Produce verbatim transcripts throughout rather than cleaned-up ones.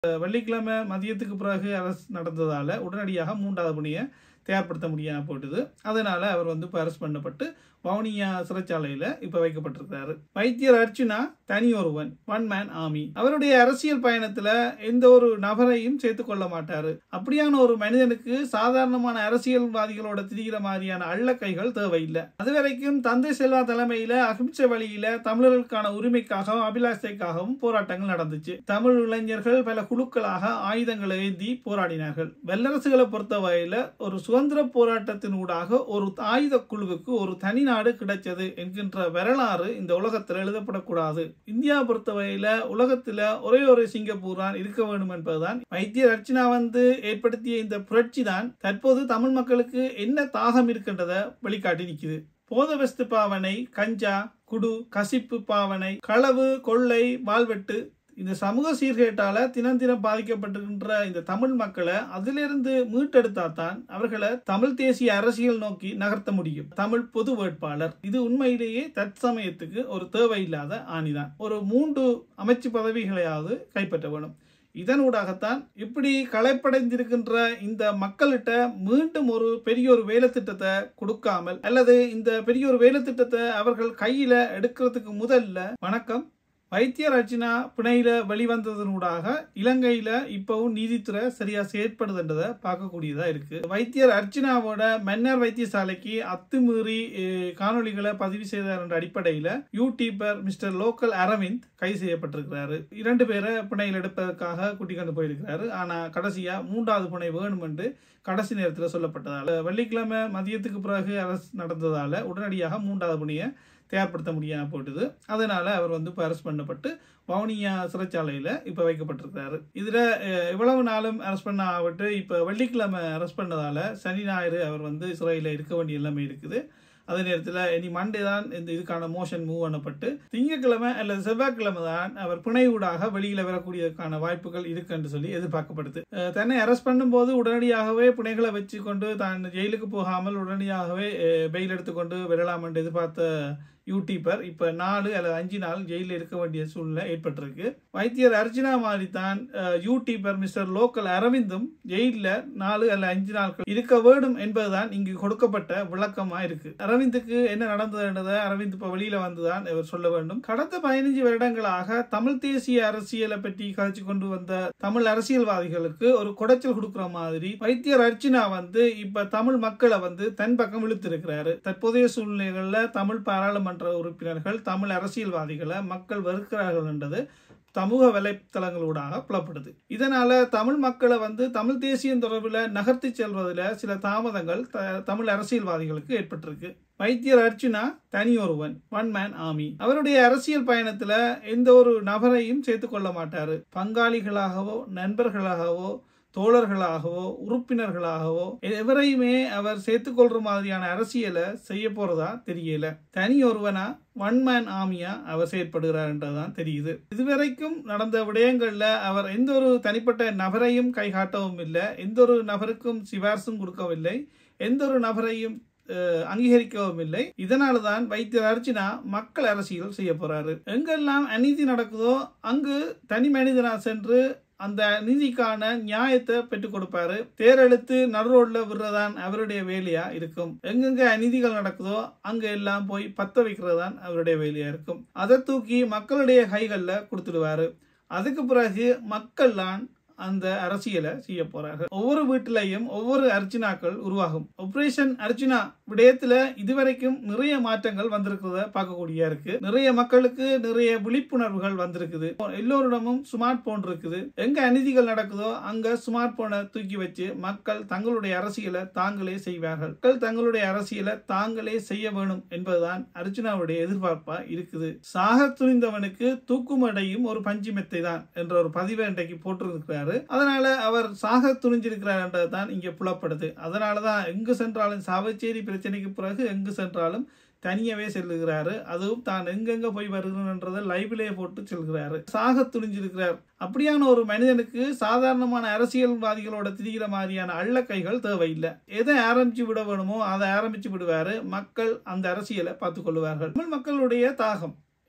வெள்ளிக்கிழமை மதியத்துக்கு பிறகு அரசு நடந்ததால உடனடியாக மூன்றாவது பணியை தயார்படுத்த முடியாமல் போயிடுது. அதனால அவர் வந்து இப்போ அரெஸ்ட் பண்ணப்பட்டு வவுனியா சிறைச்சாலையில் இப்போ வைக்கப்பட்டிருக்கிறாரு. வைத்தியர் அர்ச்சுனா தனி ஒருவன், ஒன் மேன் ஆர்மி. அவருடைய அரசியல் பயணத்தில் எந்த ஒரு நபரையும் சேர்த்து கொள்ள மாட்டாரு. அப்படியான ஒரு மனிதனுக்கு சாதாரணமான அரசியல்வாதிகளோட திரிகிற மாதிரியான அள்ள கைகள் தேவையில்லை. அதுவரைக்கும் தந்தை செல்வா தலைமையில அகிம்சை வழியில தமிழர்களுக்கான உரிமைக்காகவும் அபிலாஷைக்காகவும் போராட்டங்கள் நடந்துச்சு. தமிழ் இளைஞர்கள் பல குழுக்களாக ஆயுதங்களை ஏந்தி போராடினார்கள். வல்லரசுகளை பொறுத்தவரையில ஒரு சுதந்திர போராட்டத்தினூடாக ஒரு ஆயுத குழுவுக்கு ஒரு தனி நாடு கிடைச்சது என்கின்ற வரலாறு இந்த உலகத்தில் எழுதப்படக்கூடாது. இந்தியா பொறுத்தவரையில உலகத்துல ஒரே ஒரு சிங்கப்பூர் தான் இருக்க வேண்டும் என்பதுதான் வைத்தியர் அர்ச்சுனா வந்து ஏற்படுத்திய இந்த புரட்சி தான் தற்போது தமிழ் மக்களுக்கு என்ன தாகம் இருக்கின்றத வெளிக்காட்டி நிற்குது. போதவஸ்து பாவனை, கஞ்சா, குடு, கசிப்பு பாவனை, களவு, கொள்ளை, வாழ்வெட்டு, இந்த சமூக சீர்கேட்டால தினம் தினம் பாதிக்கப்பட்டிருக்கின்ற இந்த தமிழ் மக்களை அதிலிருந்து மீட்டெடுத்தாத்தான் அவர்களை தமிழ் தேசிய அரசியல் நோக்கி நகர்த்த முடியும். தமிழ் பொது வேட்பாளர் இது உண்மையிலேயே தற்சமயத்துக்கு ஒரு தேவையில்லாத ஆணிதான். ஒரு மூன்று அமைச்சு பதவிகளையாவது கைப்பற்ற வேணும். இதனூடாகத்தான் இப்படி களைப்படைந்திருக்கின்ற இந்த மக்கள்கிட்ட மீண்டும் ஒரு பெரிய ஒரு வேலை திட்டத்தை கொடுக்காமல் அல்லது இந்த பெரிய ஒரு வேலை திட்டத்தை அவர்கள் கையில எடுக்கிறதுக்கு முதல்ல வணக்கம் வைத்தியர் அர்ச்சுனா பிணையில வெளிவந்ததனூடாக இலங்கையில இப்பவும் நீதித்துறை சரியா செயற்படுதுன்றதை பார்க்கக்கூடியதா இருக்கு. வைத்தியர் அர்ச்சுனாவோட மன்னர் வைத்தியசாலைக்கு அத்துமீறி காணொலிகளை பதிவு செய்தார் என்ற அடிப்படையில யூடியூபர் மிஸ்டர் லோக்கல் அரவிந்த் கைது செய்யப்பட்டிருக்கிறாரு. இரண்டு பேரை பிணையில் எடுப்பதற்காக கூட்டி கொண்டு போயிருக்கிறாரு. ஆனா கடைசியா மூன்றாவது பிணை வேணும் என்று கடைசி நேரத்தில் சொல்லப்பட்டதால வெள்ளிக்கிழமை மதியத்துக்கு பிறகு அரசு நடந்ததால உடனடியாக மூன்றாவது பணியை தயார்படுத்த முடியாமல் போயிட்டுது. அதனால அவர் வந்து இப்போ அரெஸ்ட் பண்ணப்பட்டு வவுனியா சிறைச்சாலையில் இப்போ வைக்கப்பட்டிருக்கிறாரு. இதில் இவ்வளவு நாளும் அரெஸ்ட் பண்ண ஆகட்டு இப்போ வெள்ளிக்கிழமை அரெஸ்ட் பண்ணதால சனி ஞாயிறு அவர் வந்து சிறையில் இருக்க வேண்டிய எல்லாமே இருக்குது. அதே நேரத்தில் இனி மண்டே தான் இந்த இதுக்கான மோஷன் மூவ் பண்ணப்பட்டு திங்கட்கிழமை அல்லது செவ்வாய்க்கிழமை தான் அவர் பிணையூடாக வெளியில் வரக்கூடியதற்கான வாய்ப்புகள் இருக்குன்னு சொல்லி எதிர்பார்க்கப்படுது. தன்னை அரெஸ்ட் பண்ணும்போது உடனடியாகவே பிணைகளை வச்சு கொண்டு தான் ஜெயிலுக்கு போகாமல் உடனடியாகவே பெயில் எடுத்துக்கொண்டு விடலாம் என்று எதிர்பார்த்த யூடியூபர் இப்ப நாலு அல்லது அஞ்சு நாள் ஜெயிலில் இருக்க வேண்டிய சூழ்நிலை ஏற்பட்டிருக்கு. வைத்தியர் அர்ச்சுனா மாதிரி தான் யூடியூபர் மிஸ்டர் லோக்கல் அரவிந்தும் ஜெயிலில் நாலு அல்ல அஞ்சு நாட்கள் இருக்க வேண்டும் என்பதுதான் இங்கு கொடுக்கப்பட்ட விளக்கமா இருக்கு. அரவிந்துக்கு என்ன நடந்ததுன்றதை அரவிந்த் இப்ப வெளியில வந்துதான் இவர் சொல்ல வேண்டும். கடந்த பதினைஞ்சு வருடங்களாக தமிழ் தேசிய அரசியலை பற்றி கழிச்சு கொண்டு வந்த தமிழ் அரசியல்வாதிகளுக்கு ஒரு குடைச்சல் கொடுக்கிற மாதிரி வைத்தியர் அர்ச்சுனா வந்து இப்ப தமிழ் மக்களை வந்து தன் பக்கம் இழுத்திருக்கிறாரு. தற்போதைய சூழ்நிலைகள்ல தமிழ் பாராளுமன்ற உறுப்பினர்கள் தமிழ் அரசியல்வாதிகளை மக்கள் வெறுக்கிறார்கள் என்றது சமூக வலைத்தளங்களூடாக புலப்படுது. இதனால தமிழ் மக்களை வந்து தமிழ் தேசியம் தொடர்பில் நகர்த்தி செல்வதில் சில தாமதங்கள் தமிழ் அரசியல்வாதிகளுக்கு ஏற்பட்டிருக்கு. வைத்தியர் அர்ச்சுனா தனி ஒருவன், ஒன் மேன் ஆர்மி. அவருடைய அரசியல் பயணத்துல எந்த ஒரு நபரையும் சேர்த்துக் கொள்ள மாட்டாரு. பங்காளிகளாகவோ நண்பர்களாகவோ தோழர்களாகவோ உறுப்பினர்களாகவோ எவரையுமே அவர் சேர்த்துக்கொள்ற மாதிரியான அரசியலை செய்ய போறதா தெரியல. தனி ஒருவனா ஒன் மேன் ஆர்மியா அவர் செயற்படுகிறார் என்றுதான் தெரியுது. இதுவரைக்கும் நடந்த விடயங்கள்ல அவர் எந்த ஒரு தனிப்பட்ட நபரையும் கை காட்டவும் இல்லை, எந்த ஒரு நபருக்கும் சிபாரிசும் கொடுக்கவில்லை, எந்த ஒரு நபரையும் அங்கீகரிக்கவும் இல்லை. இதனாலதான் வைத்தியர் அர்ச்சுனா மக்கள் அரசியல் செய்ய போறாரு. எங்கெல்லாம் அநீதி நடக்குதோ அங்கு தனி மனிதனா சென்று அந்த நீதிக்கான நியாயத்தை பெற்றுக் கொடுப்பாரு. தேரெழுத்து நடுரோட்ல விடுறதான் அவருடைய வேலையா இருக்கும். எங்கெங்க அநீதிகள் நடக்குதோ அங்க எல்லாம் போய் பத்த வைக்கிறதான் அவருடைய வேலையா இருக்கும். அதை தூக்கி மக்களுடைய கைகள்ல கொடுத்துடுவாரு. அதுக்கு பிறகு மக்கள் தான் அந்த அரசியலை செய்ய போறார்கள். ஒவ்வொரு வீட்டிலையும் ஒவ்வொரு அர்ச்சுனாக்கள் உருவாகும். ஆபரேஷன் அர்ச்சுனா விடயத்துல இதுவரைக்கும் நிறைய மாற்றங்கள் வந்திருக்கிறத பார்க்கக்கூடிய இருக்கு. நிறைய மக்களுக்கு நிறைய விழிப்புணர்வுகள் வந்திருக்குது. எல்லோரிடமும் ஸ்மார்ட் போன் இருக்குது. எங்க அநீதிகள் நடக்குதோ அங்க ஸ்மார்ட் போனை தூக்கி வச்சு மக்கள் தங்களுடைய அரசியலை தாங்களே செய்வார்கள். மக்கள் தங்களுடைய அரசியலை தாங்களே செய்ய வேணும் என்பதுதான் அர்ச்சுனாவுடைய எதிர்பார்ப்பா இருக்குது. சாக துணிந்தவனுக்கு தூக்குமடையும் ஒரு பஞ்சு மெத்தை தான் என்ற ஒரு பதிவை இன்றைக்கு போட்டிருக்கிறார். அதனால அவர் சாக துணிஞ்சிருக்கிறார் என்றதுதான் இங்க புலப்படுது. அதனாலதான் எங்கு சென்றாலும் சாவச்சேரி பிரச்சனைக்கு பிறகு எங்கு சென்றாலும் தனியவே செல்லுகிறாரு. அதுவும் தான் எங்கெங்க போய் வருகிறன்றதை லைவ்லே போட்டு செல்கிறாரு. சாக துணிஞ்சிருக்கிறார். அப்படியான ஒரு மனிதனுக்கு சாதாரணமான அரசியல்வாதிகளோட திரிகிற மாதிரியான அள்ள கைகள் தேவையில்லை. எதை ஆரம்பிச்சு விட வேணுமோ அதை ஆரம்பிச்சு விடுவாரு. மக்கள் அந்த அரசியலை பார்த்துக் கொள்வார்கள். தமிழ் மக்களுடைய தாகம்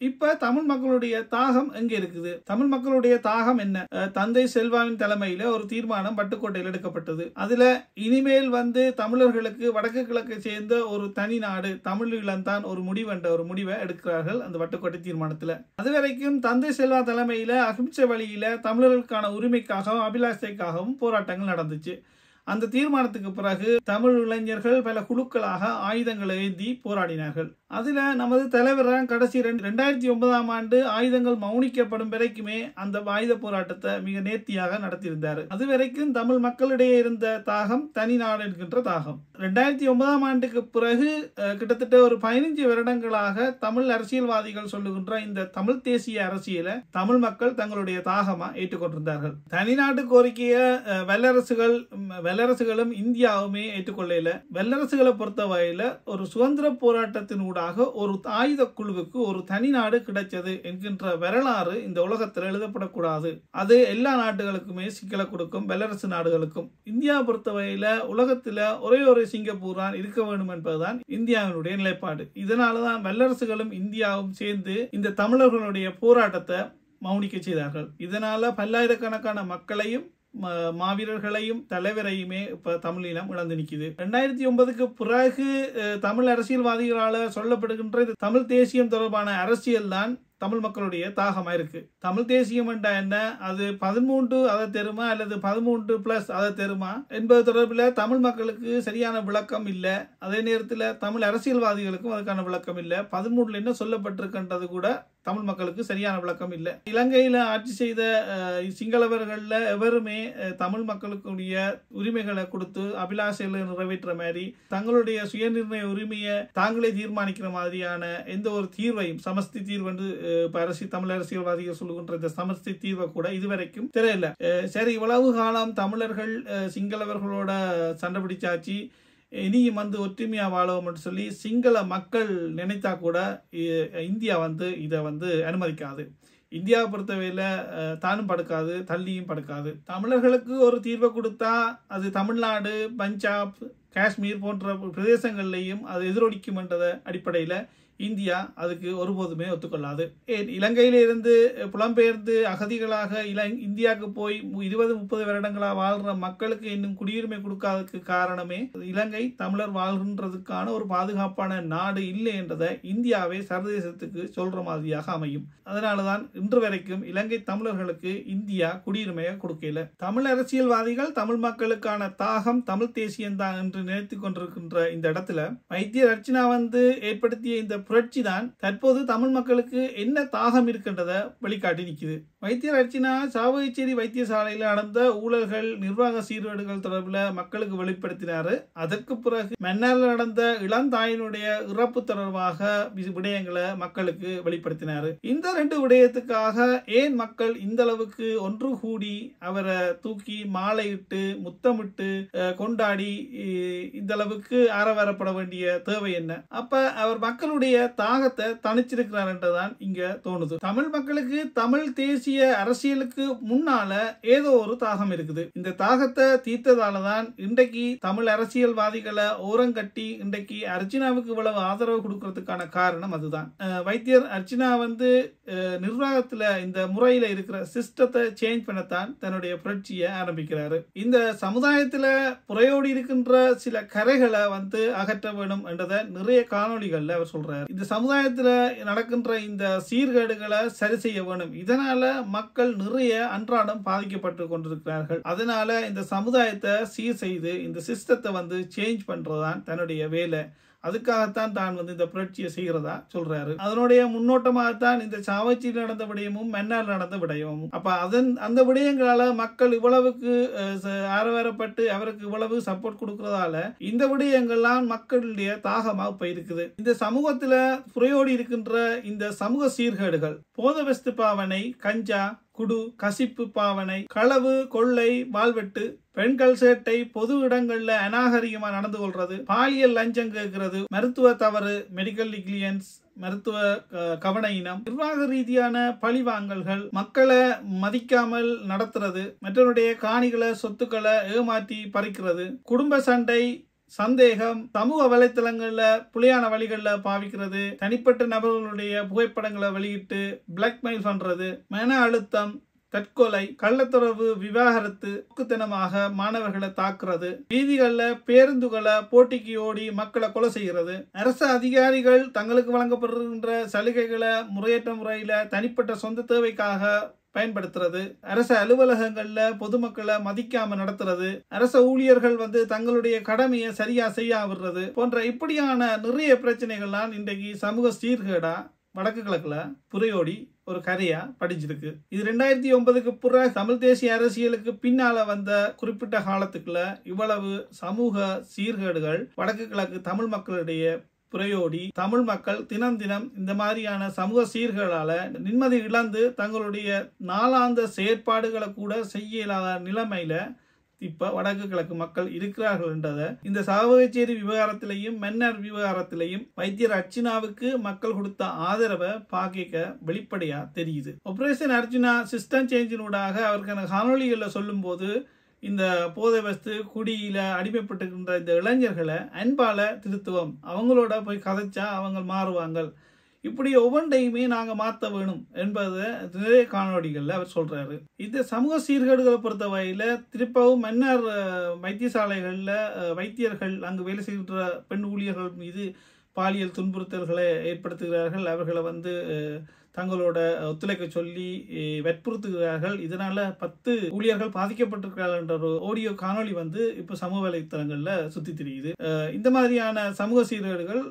இப்ப தமிழ் மக்களுடைய தாகம் எங்க இருக்குது? தமிழ் மக்களுடைய தாகம் என்ன? தந்தை செல்வாவின் தலைமையில ஒரு தீர்மானம் வட்டுக்கோட்டையில் எடுக்கப்பட்டது. அதுல இனிமேல் வந்து தமிழர்களுக்கு வடக்கு கிழக்கு சேர்ந்த ஒரு தனி நாடு தமிழீழம்தான் ஒரு முடிவு என்ற ஒரு முடிவை எடுக்கிறார்கள் அந்த வட்டுக்கோட்டை தீர்மானத்துல. அதுவரைக்கும் தந்தை செல்வா தலைமையில அகிம்சை வழியில தமிழர்களுக்கான உரிமைக்காகவும் அபிலாஷைக்காகவும் போராட்டங்கள் நடந்துச்சு. அந்த தீர்மானத்துக்கு பிறகு தமிழ் இளைஞர்கள் பல குழுக்களாக ஆயுதங்களை ஏந்தி போராடினார்கள். அதுல நமது தலைவர் கடைசி ரெண்டாயிரத்தி ஒன்பதாம் ஆண்டு ஆயுதங்கள் மௌனிக்கப்படும் வரைக்குமே அந்த ஆயுத போராட்டத்தை மிக நேர்த்தியாக நடத்தியிருந்தார். அது வரைக்கும் தமிழ் மக்களிடையே இருந்த தாகம் தனி நாடு என்கின்ற தாகம். ரெண்டாயிரத்தி ஒன்பதாம் ஆண்டுக்கு பிறகு கிட்டத்தட்ட ஒரு பதினைஞ்சு வருடங்களாக தமிழ் அரசியல்வாதிகள் சொல்லுகின்ற இந்த தமிழ் தேசிய அரசியலை தமிழ் மக்கள் தங்களுடைய தாகமா ஏற்றுக்கொண்டிருந்தார்கள். தனிநாட்டு கோரிக்கையை வல்லரசுகள் வல்லரசுகளும் இந்தியாவுமே ஏற்றுக்கொள்ளல. வல்லரசுகளை பொறுத்த வகையில ஒரு சுதந்திர போராட்டத்தினூடாக ஒரு ஆயுத குழுவுக்கு ஒரு தனி நாடு கிடைச்சது என்கின்ற வரலாறு இந்த உலகத்தில் எழுதப்படக்கூடாது. அது எல்லா நாடுகளுக்குமே சிக்கலை கொடுக்கும், வல்லரசு நாடுகளுக்கும். இந்தியா பொறுத்த வகையில உலகத்துல ஒரே ஒரு சிங்கப்பூர் தான் இருக்க வேண்டும் என்பதுதான் இந்தியாவினுடைய நிலைப்பாடு. இதனாலதான் வல்லரசுகளும் இந்தியாவும் சேர்ந்து இந்த தமிழர்களுடைய போராட்டத்தை மௌனிக்க செய்தார்கள். இதனால பல்லாயிரக்கணக்கான மக்களையும் மாவீரர்களையும் தலைவரையுமே இப்ப தமிழீழம் இழந்து நிற்குது. ரெண்டாயிரத்தி ஒன்பதுக்கு பிறகு தமிழ் அரசியல்வாதிகளால சொல்லப்படுகின்ற தமிழ் தேசியம் தொடர்பான அரசியல் தான் தமிழ் மக்களுடைய தாகமா இருக்கு. தமிழ் தேசியம் என்ன, அது பதிமூன்று அதை தெருமா அல்லது பதிமூன்று பிளஸ் அதை தெருமா என்பது தொடர்பில் தமிழ் மக்களுக்கு சரியான விளக்கம் இல்லை. அதே நேரத்தில் தமிழ் அரசியல்வாதிகளுக்கும் அதுக்கான விளக்கம் இல்லை. பதிமூணுல என்ன சொல்லப்பட்டிருக்கின்றது கூட தமிழ் மக்களுக்கு சரியான விளக்கம் இல்லை. இலங்கையில ஆட்சி செய்த சிங்களவர்கள்ல எவருமே தமிழ் மக்களுக்குடைய உரிமைகளை கொடுத்து அபிலாஷைகளை நிறைவேற்ற மாதிரி தங்களுடைய சுயநிர்ணய உரிமையை தாங்களே தீர்மானிக்கிற மாதிரியான எந்த ஒரு தீர்வையும் சமஸ்தி தீர்வு என்று அரசியல் தமிழ் அரசியல்வாதிகள் சொல்லுகின்ற இந்த சமஸ்தி தீர்வை கூட இதுவரைக்கும் தெரியல. சரி, இவ்வளவு காலம் தமிழர்கள் சிங்களவர்களோட சண்டை பிடிச்சாச்சு, இனியும் வந்து ஒற்றுமையா வாழவும் சொல்லி சிங்கள மக்கள் நினைத்தா கூட இந்தியா வந்து இதை வந்து அனுமதிக்காது. இந்தியாவை பொறுத்தவரையில தானும் படுக்காது, தள்ளியும் படுக்காது. தமிழர்களுக்கு ஒரு தீர்வை கொடுத்தா அது தமிழ்நாடு, பஞ்சாப், காஷ்மீர் போன்ற பிரதேசங்கள்லையும் அது எதிரொலிக்கும் என்ற அடிப்படையில இந்தியா அதுக்கு ஒருபோதுமே ஒத்துக்கொள்ளாது. இலங்கையில இருந்து புலம்பெயர்ந்து அகதிகளாக இல இந்தியாவுக்கு போய் இருபது முப்பது வருடங்களாக வாழ்ற மக்களுக்கு இன்னும் குடியுரிமை கொடுக்காததுக்கு காரணமே இலங்கை தமிழர் வாழ்கின்றதுக்கான ஒரு பாதுகாப்பான நாடு இல்லை என்றதை இந்தியாவை சர்வதேசத்துக்கு சொல்ற மாதிரியாக அமையும். அதனாலதான் இன்று வரைக்கும் இலங்கை தமிழர்களுக்கு இந்தியா குடியுரிமையை கொடுக்கல. தமிழ் அரசியல்வாதிகள் தமிழ் மக்களுக்கான தாகம் தமிழ் தேசியம்தான் என்று நினைத்து கொண்டிருக்கின்ற இந்த இடத்துல வைத்தியர் அர்ச்சனா வந்து ஏற்படுத்திய இந்த புரட்சி தான் தற்போது தமிழ் மக்களுக்கு என்ன தாகம் இருக்கின்றத வெளிக்காட்டி நிற்குது. வைத்தியர் அர்ச்சனா சாவகச்சேரி வைத்தியசாலையில் நடந்த ஊழல்கள், நிர்வாக சீர்கேடுகள் தொடர்பில் மக்களுக்கு வெளிப்படுத்தினாரு. அதற்கு பிறகு மன்னாரில் நடந்த இளந்தாயினுடைய இறப்பு தொடர்பாக விடயங்களை மக்களுக்கு வெளிப்படுத்தினாரு. இந்த ரெண்டு விடயத்துக்காக ஏன் மக்கள் இந்த அளவுக்கு ஒன்று கூடி அவரை தூக்கி மாலையிட்டு முத்தமிட்டு கொண்டாடி இந்த அளவுக்கு ஆரவாரப்பட வேண்டிய தேவை என்ன? அப்ப அவர் மக்களுடைய தாகத்தை தணிச்சிருக்கிறார் என்றுதான் இங்க தோணுது. தமிழ் மக்களுக்கு தமிழ் தேசிய அரசியலுக்கு முன்னால ஏதோ ஒரு தாகம் இருக்குது. இந்த தாகத்தை தீர்த்ததாலதான் இன்றைக்கு தமிழ் அரசியல்வாதிகளை ஓரங்கட்டி இன்றைக்கு அர்ச்சனாவுக்கு இவ்வளவு ஆதரவு கொடுக்கறதுக்கான காரணம் அதுதான். வைத்தியர் அர்ச்சனா வந்து நிர்வாகத்துல இந்த முறையில இருக்கிற சிஸ்டத்தை சேஞ்ச் பண்ணத்தான் தன்னுடைய புரட்சியை ஆரம்பிக்கிறாரு. இந்த சமுதாயத்துல புறையோடி இருக்கின்ற சில கரைகளை வந்து அகற்ற வேணும் என்றதை நிறைய காணொலிகள்ல அவர் சொல்றாரு. இந்த சமுதாயத்துல நடக்கின்ற இந்த சீர்கேடுகளை சரி செய்ய வேணும். இதனால மக்கள் நிறைய அன்றாடம் பாதிக்கப்பட்டு கொண்டிருக்கிறார்கள். அதனால இந்த சமுதாயத்தை சீர் செய்து இந்த சிஸ்டத்தை வந்து சேஞ்ச் பண்றதுதான் தன்னுடைய வேலை. அதுக்காகத்தான் தான் வந்து இந்த புரட்சியை செய்கிறதா சொல்றாரு. அதனுடைய முன்னோட்டமாகத்தான் இந்த சாவச்சியில் நடந்த விடயமும் மன்னார் நடந்த விடயமும். அப்ப அதன் அந்த விடயங்களால மக்கள் இவ்வளவுக்கு ஆரவாரப்பட்டு அவருக்கு இவ்வளவு சப்போர்ட் கொடுக்கறதால இந்த விடயங்கள்லாம் மக்களுடைய தாகமா போயிருக்குது. இந்த சமூகத்துல புறையோடி இருக்கின்ற இந்த சமூக சீர்கேடுகள், போதவஸ்து பாவனை, கஞ்சா, குடு, கசிப்பு பாவனை, களவு, கொள்ளை, வாழ்வெட்டு, பெண்கள் சேட்டை, பொது இடங்கள்ல அநாகரிகமா நடந்து கொள்றது, பாலியல் லஞ்சம் கேட்கிறது, மருத்துவ தவறு, மெடிக்கல் நெக்லிஜென்ஸ், மருத்துவ கவனையினம், நிர்வாக ரீதியான பழிவாங்கல்கள், மக்களை மதிக்காமல் நடத்துறது, மற்றவருடைய காணிகளை சொத்துக்களை ஏமாற்றி பறிக்கிறது, குடும்ப சண்டை, சந்தேகம், சமூக வலைத்தளங்கள்ல புலியான வழிகள்ல பாவிக்கிறது, தனிப்பட்ட நபர்களுடைய புகைப்படங்களை வெளியிட்டு பிளாக்மெயில் பண்றது, மன அழுத்தம், தற்கொலை, கள்ளத்துறவு, விவாகரத்து, ஊக்குத்தனமாக மாணவர்களை தாக்குறது, வீதிகள்ல பேருந்துகளை போட்டிக்கு ஓடி மக்களை கொலை செய்கிறது, அரசு அதிகாரிகள் தங்களுக்கு வழங்கப்படுகின்ற சலுகைகளை முறையற்ற முறையில தனிப்பட்ட சொந்த தேவைக்காக பயன்படுத்துறது, அரசு அலுவலகங்கள்ல பொதுமக்களை மதிக்காம நடத்துறது, அரசு ஊழியர்கள் வந்து தங்களுடைய கடமையை சரியா செய்ய விடுறது போன்ற இப்படியான நிறைய பிரச்சனைகள்லாம் இன்றைக்கு சமூக சீர்கேடா வடக்கு கிழக்குல புரையோடி ஒரு கரையா படிச்சிருக்கு. இது ரெண்டாயிரத்தி ஒன்பதுக்கு பிற தமிழ் தேசிய அரசியலுக்கு பின்னால வந்த குறிப்பிட்ட காலத்துக்குள்ள இவ்வளவு சமூக சீர்கேடுகள் வடக்கு கிழக்கு தமிழ் மக்களுடைய புரையோடி தமிழ் மக்கள் தினம் தினம் இந்த மாதிரியான சமூக சீர்கேடால நிம்மதி இழந்து தங்களுடைய நாளாந்த செயற்பாடுகளை கூட செய்ய இயலாத நிலைமையில இப்ப வடக்கு கிழக்கு மக்கள் இருக்கிறார்கள் என்றதை இந்த சாவகச்சேரி விவகாரத்திலையும் மன்னர் விவகாரத்திலையும் வைத்தியர் அர்ச்சுனாவுக்கு மக்கள் கொடுத்த ஆதரவை பாக்க வெளிப்படையா தெரியுது. ஆபரேஷன் அர்ச்சுனா சிஸ்டம் சேஞ்சினூடாக அவருக்கான காணொலிகளில் சொல்லும் போது இந்த போதை வஸ்து குடியில அடிமைப்பட்டுகின்ற இந்த இளைஞர்களை அன்பால திருத்துவம், அவங்களோட போய் கதைச்சா அவங்க மாறுவாங்க, இப்படி ஒவ்வொன்றையுமே நாங்க மாற்ற வேணும் என்பதை நிறைய காணொலிகள்ல அவர் சொல்றாரு. இந்த சமூக சீர்கேடுகளை பொறுத்த வகையில திருப்பவும் மன்னர் வைத்தியசாலைகள்ல வைத்தியர்கள் அங்கு வேலை செய்கின்ற பெண் ஊழியர்கள் மீது பாலியல் துன்புறுத்தல்களை ஏற்படுத்துகிறார்கள், அவர்களை வந்து தங்களோட ஒத்துழைக்க சொல்லி வற்புறுத்துகிறார்கள். இதனால பத்து ஊழியர்கள் பாதிக்கப்பட்டிருக்கிறார்கள் என்ற ஒரு ஆடியோ காணொலி வந்து இப்ப சமூக வலைத்தளங்கள்ல சுத்தி தெரியுது. இந்த மாதிரியான சமூக சீர்கேடுகள்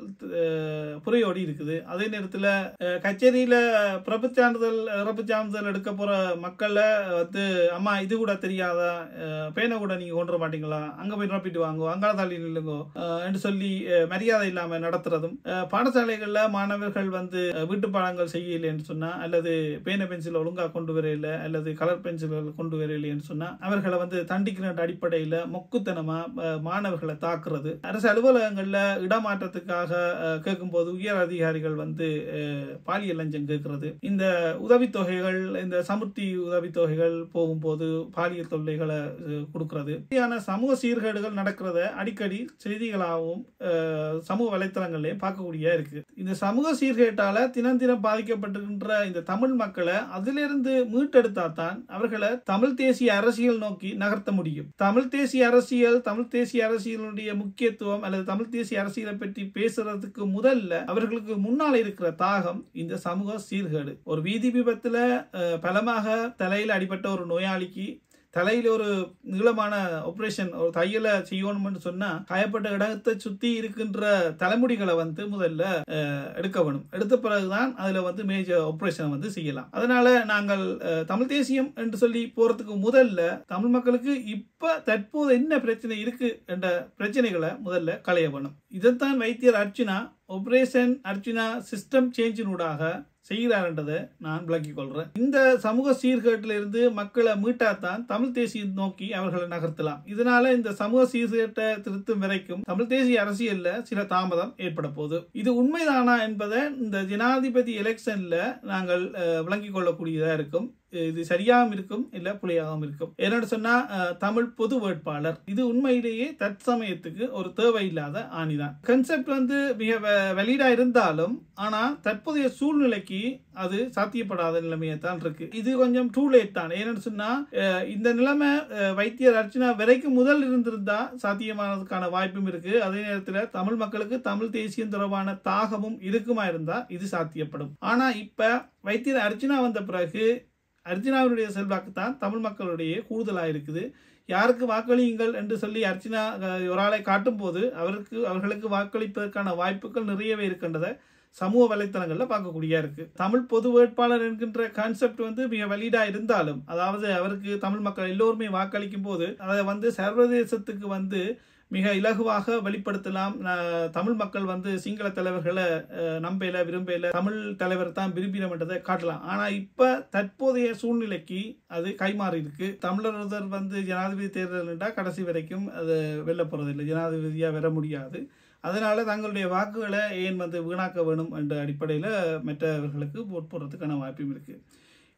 புரையோடி இருக்குது. அதே நேரத்துல கச்சேரியில பிறப்பு சான்றிதழ் இறப்பு சான்றிதழ் எடுக்க போற மக்களை வந்து அம்மா இது கூட தெரியாதா, பேனை கூட நீங்க கொண்டு மாட்டீங்களா, அங்க போய் நிரப்பிட்டு வாங்கோ, அங்கால தள்ளி நில்லுங்கோ என்று சொல்லி மரியாதை இல்லாம நடத்துறதும், பாடசாலைகள்ல மாணவர்கள் வந்து வீட்டு பாடங்கள் செய்யல சொன்னா அல்லது பேன பென்சில் ஒழுங்கா கொண்டு வரையில அல்லது கலர் பென்சில்கள் கொண்டு வரையில்லைன்னு சொன்னா அவர்களை வந்து தண்டிக்கிற அடிப்படையில மொக்குத்தனமா மாணவர்களை தாக்குறது, அரசு அலுவலகங்கள்ல இடமாற்றத்துக்காக கேட்கும் போது உயர் அதிகாரிகள் வந்து பாலியல் லஞ்சம் கேட்கிறது, இந்த உதவித்தொகைகள் இந்த சமுர்த்தி உதவித்தொகைகள் போகும்போது பாலியல் தொல்லைகளை கொடுக்கிறது, இப்படியான சமூக சீர்கேடுகள் நடக்கிறத அடிக்கடி செய்திகளாகவும் சமூக வலைத்தளங்களையும் பார்க்கக்கூடிய இருக்கு. இந்த சமூக சீர்கேட்டால தினம் தினம் பாதிக்கப்பட்டு இந்த தமிழ் மக்களை அதிலிருந்து மீட்டெடுத்தா தான் அவர்களை தமிழ் தேசிய அரசியல் நோக்கி நகர்த்த முடியும். தமிழ் தேசிய அரசியல், தமிழ் தேசிய அரசியலுடைய முக்கியத்துவம் அல்லது தமிழ் தேசிய அரசியலை பற்றி பேசுறதுக்கு முதல்ல அவர்களுக்கு முன்னால் இருக்கிற தாகம் இந்த சமூக சீர்கேடு. ஒரு வீதி விபத்துல பலமாக தலையில் அடிபட்ட ஒரு நோயாளிக்கு தலையில ஒரு நீளமான ஆபரேஷன் ஒரு தையலை செய்யணும்னு சொன்னா காயப்பட்ட இடத்தை சுத்தி இருக்கின்ற தலைமுடிகளை வந்து முதல்ல எடுக்க வேணும். எடுத்த பிறகுதான் அதுல வந்து மேஜர் ஆபரேஷன் வந்து செய்யலாம். அதனால நாங்கள் தமிழ் தேசியம் என்று சொல்லி போறதுக்கு முதல்ல தமிழ் மக்களுக்கு இப்ப தற்போது என்ன பிரச்சனை இருக்கு என்ற பிரச்சனைகளை முதல்ல களைய வேணும். இதைத்தான் வைத்தியர் அர்ச்சுனா ஆபரேஷன் அர்ச்சுனா சிஸ்டம் சேஞ்சினூடாக செய்கிறார்ன்றதை நான் விளக்கிக் கொள்றேன். இந்த சமூக சீர்கேட்டில இருந்து மக்களை மீட்டாத்தான் தமிழ் தேசியம் நோக்கி அவர்களை நகர்த்தலாம். இதனால இந்த சமூக சீர்கேட்டை திருத்தும் வரைக்கும் தமிழ் தேசிய அரசியல்ல சில தாமதம் ஏற்பட போகுது. இது உண்மைதானா என்பதை இந்த ஜனாதிபதி எலெக்ஷன்ல நாங்கள் விளங்கிக் கொள்ளக்கூடியதா இருக்கும். இது சரியாகவும் இருக்கும், இல்ல புலியாகவும் இருக்கும். என்னன்னு சொன்னா தமிழ் பொது வேட்பாளர் இது உண்மையிலேயே தற்சமயத்துக்கு ஒரு தேவையில்லாத ஆணிதான். கன்செப்ட் வந்து மிக வெளியீடா இருந்தாலும் ஆனா தற்போதைய சூழ்நிலைக்கு அது சாத்தியப்படாத நிலைமையத்தான் இருக்கு. இது கொஞ்சம் டூ லேட் தான். ஏன்னு சொன்னா இந்த நிலைமை வைத்தியர் அர்ச்சுனா வரைக்கும் முதல் இருந்திருந்தா சாத்தியமானதுக்கான வாய்ப்பும் இருக்கு. அதே நேரத்தில் தமிழ் மக்களுக்கு தமிழ் தேசியம் தொடர்பான தாகமும் இருக்குமா இருந்தா இது சாத்தியப்படும். ஆனா இப்ப வைத்தியர் அர்ச்சுனா வந்த பிறகு அர்ச்சுனாவுடைய செல்வாக்கு தான் தமிழ் மக்களுடைய கூடுதலாக இருக்குது. யாருக்கு வாக்களியுங்கள் என்று சொல்லி அர்ச்சுனா ஒரு ஆளை காட்டும் போது அவருக்கு அவர்களுக்கு வாக்களிப்பதற்கான வாய்ப்புகள் நிறையவே இருக்கின்றதை சமூக வலைத்தளங்கள்ல பார்க்கக்கூடிய இருக்கு. தமிழ் பொது வேட்பாளர் என்கின்ற கான்செப்ட் வந்து மிக வலிடா இருந்தாலும், அதாவது அவருக்கு தமிழ் மக்கள் எல்லோருமே வாக்களிக்கும் போது அதை வந்து சர்வதேசத்துக்கு வந்து மிக இலகுவாக வெளிப்படுத்தலாம். தமிழ் மக்கள் வந்து சிங்கள தலைவர்களை நம்பையில விரும்பையில தமிழ் தலைவர் தான் விரும்பினோம் என்றதை காட்டலாம். ஆனா இப்ப தற்போதைய சூழ்நிலைக்கு அது கைமாறி இருக்கு. தமிழர் வந்து ஜனாதிபதி தேர்தல் என்றா கடைசி வரைக்கும் அது வெல்ல போறதில்லை, ஜனாதிபதியா வர முடியாது. அதனால தங்களுடைய வாக்குகளை ஏன் வந்து வீணாக்க வேணும் என்ற அடிப்படையில் மற்றவர்களுக்கு போட் போடுறதுக்கான வாய்ப்பும் இருக்கு.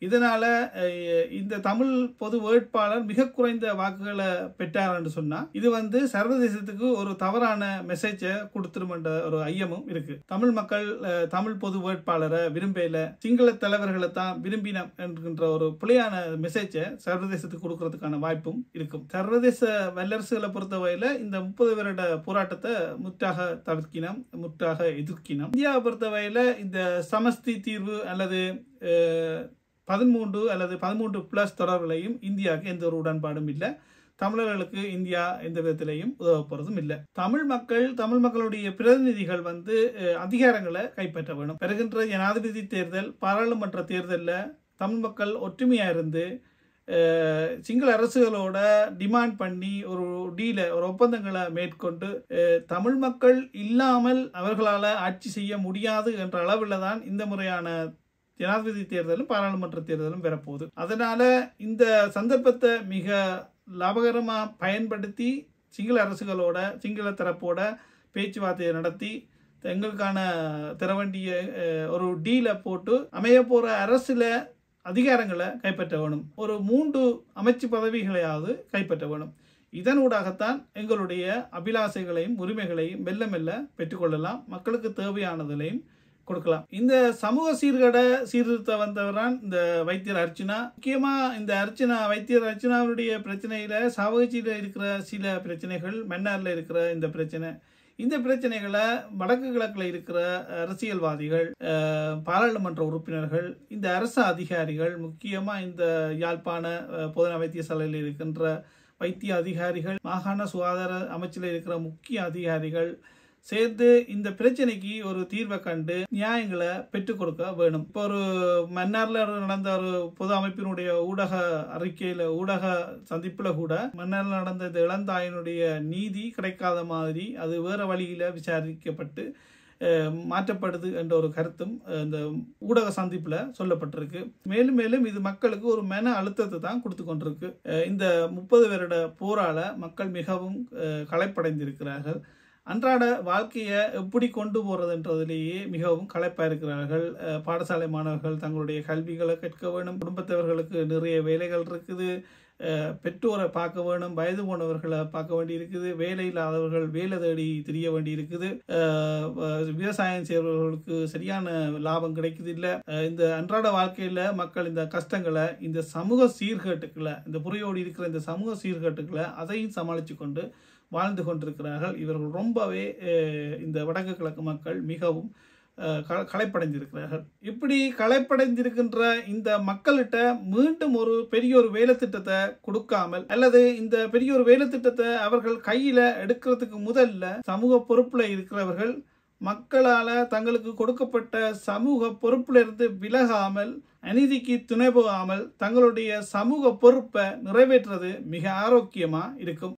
இதனால இந்த தமிழ் பொது வேட்பாளர் மிக குறைந்த வாக்குகளை பெற்றார் என்று சொன்னா இது வந்து சர்வதேசத்துக்கு ஒரு தவறான மெசேஜை கொடுத்துரும் என்ற ஒரு ஐயமும் இருக்கு. தமிழ் மக்கள் தமிழ் பொது வேட்பாளரை விரும்பல, சிங்கள தலைவர்களை தான் விரும்பின என்கின்ற ஒரு பிழையான மெசேஜை சர்வதேசத்துக்கு கொடுக்கறதுக்கான வாய்ப்பும் இருக்கும். சர்வதேச வல்லரசுகளை பொறுத்தவரையில இந்த முப்பது வருட போராட்டத்தை முற்றாக தவிர்க்கினோம், முற்றாக எதிர்க்கினோம். இந்தியாவை பொறுத்தவரையில இந்த சமஸ்தி தீர்வு அல்லது பதிமூன்று அல்லது பதிமூன்று பிளஸ் தொடர்புகளையும் இந்தியாவுக்கு எந்த ஒரு உடன்பாடும் இல்லை. தமிழர்களுக்கு இந்தியா எந்த விதத்திலையும் உதவ போறதும் இல்லை. தமிழ் மக்கள் தமிழ் மக்களுடைய பிரதிநிதிகள் வந்து அதிகாரங்களை கைப்பற்ற வேணும். வருகின்ற ஜனாதிபதி தேர்தல், பாராளுமன்ற தேர்தலில் தமிழ் மக்கள் ஒற்றுமையா இருந்து சிங்கள அரசுகளோட டிமாண்ட் பண்ணி ஒரு டீல ஒரு ஒப்பந்தங்களை மேற்கொண்டு தமிழ் மக்கள் இல்லாமல் அவர்களால் ஆட்சி செய்ய முடியாது என்ற அளவில் தான் இந்த முறையான ஜனாதிபதி தேர்தலும் பாராளுமன்ற தேர்தலும் வரப்போகுது. அதனால இந்த சந்தர்ப்பத்தை மிக லாபகரமா பயன்படுத்தி சிங்கள அரசுகளோட சிங்கள தரப்போட பேச்சுவார்த்தையை நடத்தி எங்களுக்கான தர வேண்டிய ஒரு டீல போட்டு அமைய போற அரசுல அதிகாரங்களை கைப்பற்ற வேணும். ஒரு மூன்று அமைச்சு பதவிகளையாவது கைப்பற்ற வேணும். இதனூடாகத்தான் எங்களுடைய அபிலாசைகளையும் உரிமைகளையும் மெல்ல மெல்ல பெற்றுக்கொள்ளலாம், மக்களுக்கு தேவையானதிலையும் கொடுக்கலாம். இந்த சமூக சீர்கேட சீர்திருத்த வந்தவரான் இந்த வைத்தியர் அர்ச்சனா. முக்கியமா இந்த அர்ச்சனா வைத்தியர் அர்ச்சனாவுடைய பிரச்சனையில சாவகச்சியில இருக்கிற சில பிரச்சனைகள், மன்னார்ல இருக்கிற இந்த பிரச்சனை, இந்த பிரச்சனைகளை வடக்கு கிழக்குல இருக்கிற அரசியல்வாதிகள், பாராளுமன்ற உறுப்பினர்கள், இந்த அரசு அதிகாரிகள், முக்கியமா இந்த யாழ்ப்பாண பொதுநல வைத்தியசாலையில் இருக்கின்ற வைத்திய அதிகாரிகள், மாகாண சுகாதார அமைச்சில் இருக்கிற முக்கிய அதிகாரிகள் சேர்ந்து இந்த பிரச்சனைக்கு ஒரு தீர்வை கண்டு நியாயங்களை பெற்றுக் கொடுக்க வேணும். இப்போ ஒரு மன்னார்ல நடந்த ஒரு பொது அமைப்பினுடைய ஊடக அறிக்கையில ஊடக சந்திப்புல கூட மன்னார்ல நடந்த இந்த இளந்தாயினுடைய நீதி கிடைக்காத மாதிரி அது வேற வழியில விசாரிக்கப்பட்டு மாற்றப்படுது என்ற ஒரு கருத்தும் இந்த ஊடக சந்திப்புல சொல்லப்பட்டிருக்கு. மேலும் மேலும் இது மக்களுக்கு ஒரு மன அழுத்தத்தை தான் கொடுத்து கொண்டிருக்கு. இந்த முப்பது வருட போரால மக்கள் மிகவும் களைப்படைந்திருக்கிறார்கள். அன்றாட வாழ்க்கையை எப்படி கொண்டு போறதுன்றதுலேயே மிகவும் களைப்பா இருக்கிறார்கள். பாடசாலை மாணவர்கள் தங்களுடைய கல்விகளை கற்க வேணும், குடும்பத்தவர்களுக்கு நிறைய வேலைகள் இருக்குது, பெற்றோரை பார்க்க வேணும், வயது போனவர்களை பார்க்க வேண்டி இருக்குது, வேலை இல்லாதவர்கள் வேலை தேடி தெரிய வேண்டி இருக்குது, விவசாயம் செய்பவர்களுக்கு சரியான லாபம் கிடைக்குது இல்லை. இந்த அன்றாட வாழ்க்கையில மக்கள் இந்த கஷ்டங்களை, இந்த சமூக சீர்கேட்டுக்களை, இந்த புறையோடு இருக்கிற இந்த சமூக சீர்கேட்டுக்களை அதையும் சமாளித்து கொண்டு வாழ்ந்து கொண்டிருக்கிறார்கள். இவர்கள் ரொம்பவே இந்த வடக்கு கிழக்கு மக்கள் மிகவும் களைப்படைந்திருக்கிறார்கள். இப்படி களைப்படைந்திருக்கின்ற இந்த மக்கள்கிட்ட மீண்டும் ஒரு பெரிய ஒரு வேலை திட்டத்தை கொடுக்காமல் அல்லது இந்த பெரிய ஒரு வேலை திட்டத்தை அவர்கள் கையில எடுக்கிறதுக்கு முதல்ல சமூக பொறுப்புல இருக்கிறவர்கள் மக்களால தங்களுக்கு கொடுக்கப்பட்ட சமூக பொறுப்புல இருந்து விலகாமல், அநீதிக்கு துணை போகாமல் தங்களுடைய சமூக பொறுப்பை நிறைவேற்றுறது மிக ஆரோக்கியமா இருக்கும்.